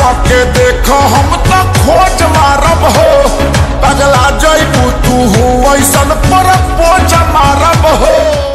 के देखो हम तो खोज मारब हो, पगला जइबू तू हो ऐसन पर पोज मारब हो।